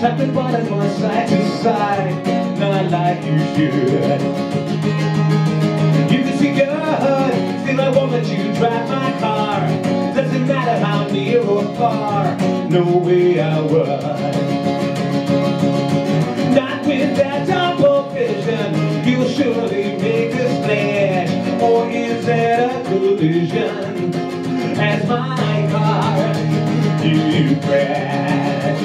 Tap the bottom on side to side, not like you should. You can see good, still I won't let you drive my car. Doesn't matter how near or far, no way I would. Not with that double vision, you'll surely make a splash. Or is that a collision as my car you crash?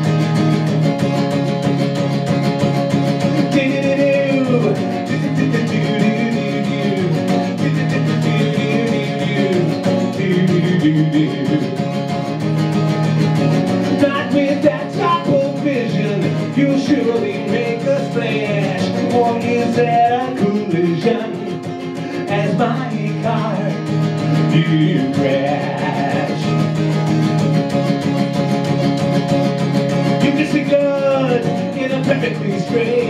Not with that double vision, you'll surely make a splash. Or is that a collision as my car you crash? You can see good in a perfectly straight